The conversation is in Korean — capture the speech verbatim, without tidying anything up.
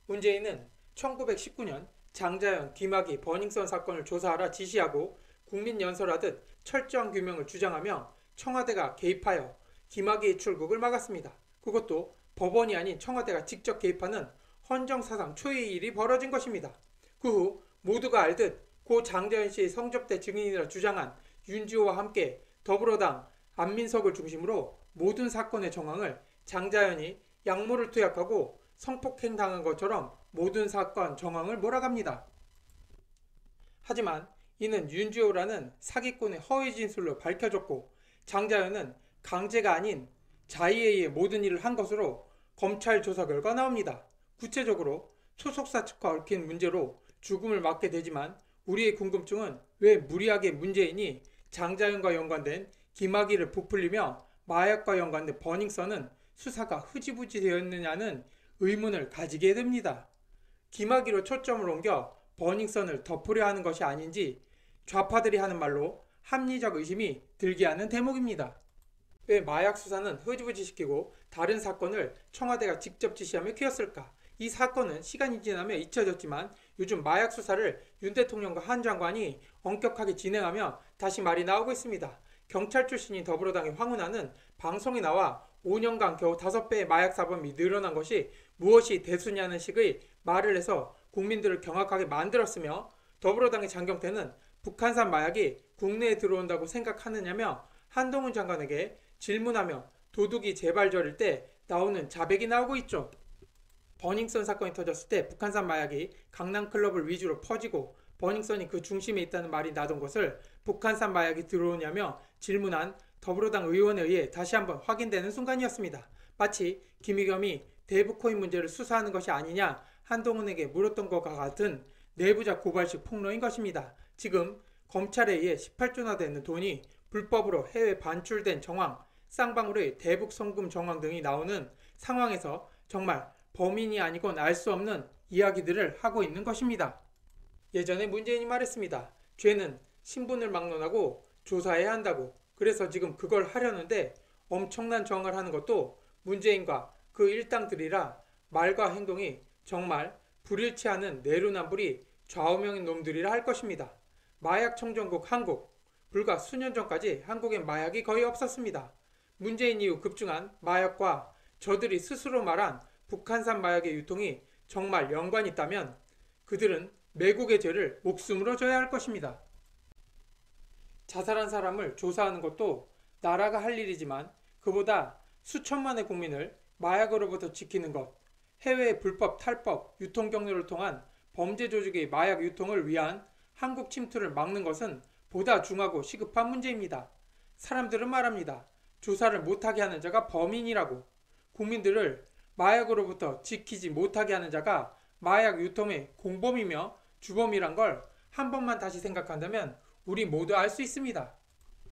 문재인은 천구백십구 년 장자연, 김학의, 버닝썬 사건을 조사하라 지시하고 국민연설하듯 철저한 규명을 주장하며 청와대가 개입하여 김학의의 출국을 막았습니다. 그것도 법원이 아닌 청와대가 직접 개입하는 헌정사상 초유의 일이 벌어진 것입니다. 그 후 모두가 알듯 고 장자연 씨의 성접대 증인이라 주장한 윤지호와 함께 더불어당 안민석을 중심으로 모든 사건의 정황을 장자연이 약물을 투약하고 성폭행 당한 것처럼 모든 사건 정황을 몰아갑니다. 하지만 이는 윤지호라는 사기꾼의 허위 진술로 밝혀졌고 장자연은 강제가 아닌 자의에 의해 모든 일을 한 것으로 검찰 조사 결과 나옵니다. 구체적으로 소속사 측과 얽힌 문제로 죽음을 맞게 되지만 우리의 궁금증은 왜 무리하게 문재인이 장자연과 연관된 김학의를 부풀리며 마약과 연관된 버닝썬은 수사가 흐지부지 되었느냐는 의문을 가지게 됩니다. 김학의로 초점을 옮겨 버닝썬을 덮으려 하는 것이 아닌지 좌파들이 하는 말로 합리적 의심이 들게 하는 대목입니다. 왜 마약 수사는 흐지부지시키고 다른 사건을 청와대가 직접 지시하며 키웠을까? 이 사건은 시간이 지나며 잊혀졌지만 요즘 마약 수사를 윤 대통령과 한 장관이 엄격하게 진행하며 다시 말이 나오고 있습니다. 경찰 출신인 더불어당의 황운하는 방송에 나와 오 년간 겨우 다섯 배의 마약 사범이 늘어난 것이 무엇이 대수냐는 식의 말을 해서 국민들을 경악하게 만들었으며 더불어당의 장경태는 북한산 마약이 국내에 들어온다고 생각하느냐며 한동훈 장관에게 질문하며 도둑이 제발 저릴 때 나오는 자백이 나오고 있죠. 버닝썬 사건이 터졌을 때 북한산 마약이 강남클럽을 위주로 퍼지고 버닝썬이 그 중심에 있다는 말이 나던 것을 북한산 마약이 들어오냐며 질문한 더불어당 의원에 의해 다시 한번 확인되는 순간이었습니다. 마치 김의겸이 대북코인 문제를 수사하는 것이 아니냐 한동훈에게 물었던 것과 같은 내부자 고발식 폭로인 것입니다. 지금 검찰에 의해 십팔 조나 되는 돈이 불법으로 해외 반출된 정황, 쌍방울의 대북 송금 정황 등이 나오는 상황에서 정말 범인이 아니곤 알 수 없는 이야기들을 하고 있는 것입니다. 예전에 문재인이 말했습니다. 죄는 신분을 막론하고 조사해야 한다고. 그래서 지금 그걸 하려는데 엄청난 저항을 하는 것도 문재인과 그 일당들이라 말과 행동이 정말 불일치 않은 내로남불이 좌우명인 놈들이라 할 것입니다. 마약 청정국 한국. 불과 수년 전까지 한국엔 마약이 거의 없었습니다. 문재인 이후 급증한 마약과 저들이 스스로 말한 북한산 마약의 유통이 정말 연관이 있다면 그들은 매국의 죄를 목숨으로 져야 할 것입니다. 자살한 사람을 조사하는 것도 나라가 할 일이지만 그보다 수천만의 국민을 마약으로부터 지키는 것, 해외의 불법 탈법, 유통 경로를 통한 범죄 조직의 마약 유통을 위한 한국 침투를 막는 것은 보다 중하고 시급한 문제입니다. 사람들은 말합니다. 조사를 못하게 하는 자가 범인이라고. 국민들을 마약으로부터 지키지 못하게 하는 자가 마약 유통의 공범이며 주범이란 걸 한 번만 다시 생각한다면 우리 모두 알 수 있습니다.